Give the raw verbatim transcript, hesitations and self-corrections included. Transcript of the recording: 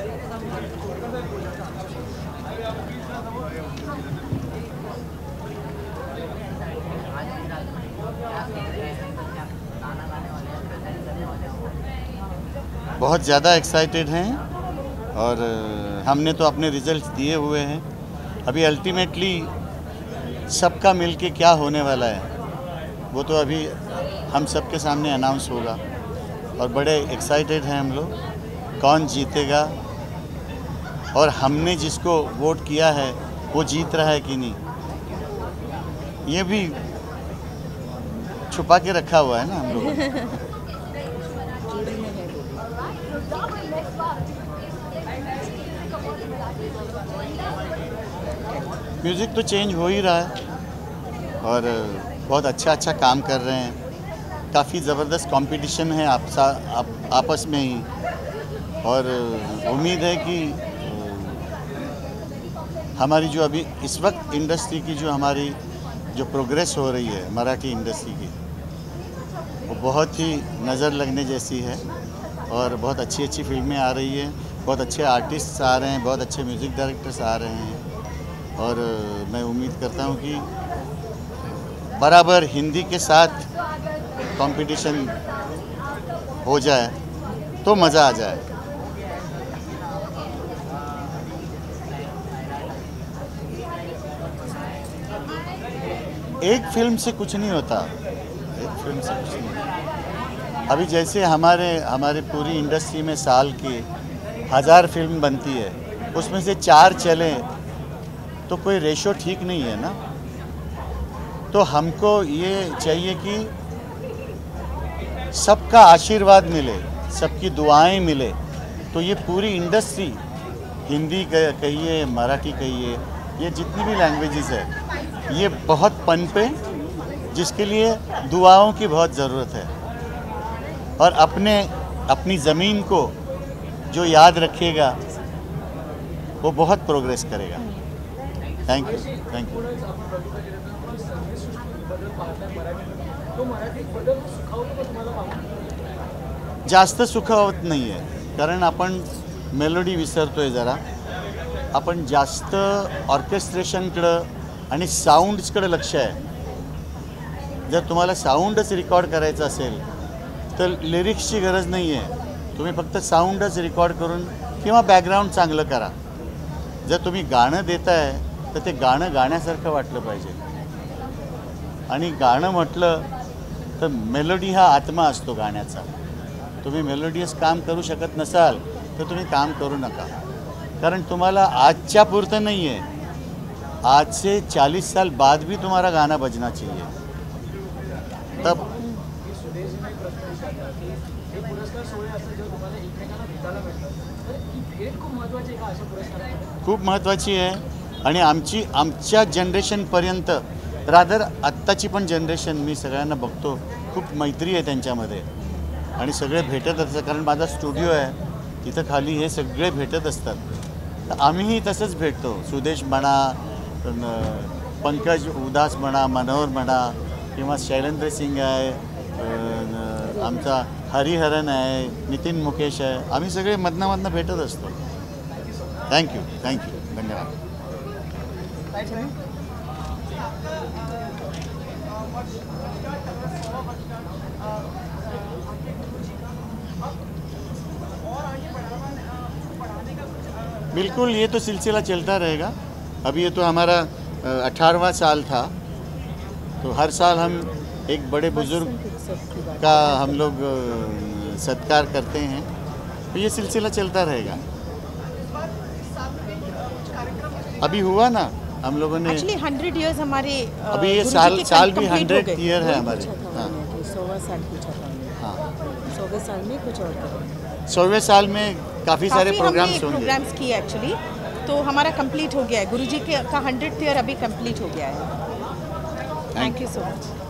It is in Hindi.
बहुत ज़्यादा एक्साइटेड हैं और हमने तो अपने रिजल्ट्स दिए हुए हैं। अभी अल्टीमेटली सबका मिलके क्या होने वाला है वो तो अभी हम सबके सामने अनाउंस होगा और बड़े एक्साइटेड हैं हम लोग कौन जीतेगा और हमने जिसको वोट किया है वो जीत रहा है कि नहीं, ये भी छुपा के रखा हुआ है ना हम लोगों ने। म्यूज़िक तो चेंज हो ही रहा है और बहुत अच्छा अच्छा काम कर रहे हैं। काफ़ी ज़बरदस्त कंपटीशन है आप, आप आपस में ही और उम्मीद है कि हमारी जो अभी इस वक्त इंडस्ट्री की जो हमारी जो प्रोग्रेस हो रही है मराठी इंडस्ट्री की वो बहुत ही नज़र लगने जैसी है और बहुत अच्छी अच्छी फिल्में आ रही हैं, बहुत अच्छे आर्टिस्ट आ रहे हैं, बहुत अच्छे म्यूज़िक डायरेक्टर्स आ रहे हैं और मैं उम्मीद करता हूँ कि बराबर हिंदी के साथ कंपटीशन हो जाए तो मज़ा आ जाए। एक फिल्म से कुछ नहीं होता, एक फिल्म से कुछ नहीं होता। अभी जैसे हमारे हमारे पूरी इंडस्ट्री में साल की हज़ार फिल्म बनती है, उसमें से चार चले तो कोई रेशो ठीक नहीं है ना। तो हमको ये चाहिए कि सबका आशीर्वाद मिले, सबकी दुआएं मिले, तो ये पूरी इंडस्ट्री हिंदी कहिए मराठी कहिए ये जितनी भी लैंग्वेजेस है ये बहुत पनपे, जिसके लिए दुआओं की बहुत ज़रूरत है और अपने अपनी ज़मीन को जो याद रखेगा वो बहुत प्रोग्रेस करेगा। Thank you thank you. जास्त सुखावत नाही आहे, कारण आपण मेलोडी विसरतोय जरा, आपण जास्त ऑर्केस्ट्रेशनकडं आणि साऊंड्सकडे लक्ष आहे। जर तुम्हाला साऊंडच रेकॉर्ड करायचं असेल तर लिरिक्सची गरज नाही आहे, तुम्ही फक्त साऊंडच रेकॉर्ड करून किंवा बॅकग्राऊंड चांगलं करा। जर तुम्ही गाणं देताय तर ते गाणं गाण्यासारखं वाटलं पाहिजे आणि गाणं म्हटलं तर मेलोडी हा आत्मा असतो गाण्याचा। तुम्ही मेलोडियस काम करू शकत नसाल तर तुम्ही काम करू नका, कारण तुम्हाला आजच्या पुरतं नहीं है, आज से चालीस साल बाद भी तुम्हारा गाना बजना चाहिए। तब खूप महत्त्वाची आहे आणि आमची आमच्या जनरेशनपर्यंत रादर आत्ताची पण जनरेशन मी सगळ्यांना बघतो खूप मैत्री आहे त्यांच्यामध्ये आणि सगळे भेटत असतात, कारण माझा स्टुडिओ आहे तिथं खाली हे सगळे भेटत असतात। तर आम्हीही तसंच भेटतो, सुदेश म्हणा, पंकज उदास म्हणा, मनोहर म्हणा किंवा शैलेंद्र सिंग आहे, आमचा हरिहरन आहे, नितीन मुकेश आहे, आम्ही सगळे मधनं मधनं भेटत असतो। थँक्यू थँक्यू धन्यवाद। बिल्कुल, ये तो सिलसिला चलता रहेगा। अभी ये तो हमारा अठारहवां साल था, तो हर साल हम एक बड़े बुज़ुर्ग का हम लोग सत्कार करते हैं, तो ये सिलसिला चलता रहेगा। अभी हुआ ना हम लोगों ने एक्चुअली हंड्रेड ईयर्स हमारे अभी ये साल साल भी हंड्रेड ईयर है हमारे। हाँ सौवा साल पूछा था। हाँ सौवे साल में कुछ और करें। सौवे साल में काफ़ी सारे प्रोग्राम्स होंगे। प्रोग्राम्स किए एक्चुअली, तो हमारा कंप्लीट हो गया है। गुरुजी के का हंड्रेड ईयर अभी कंप्लीट हो गया है। Thank you so much.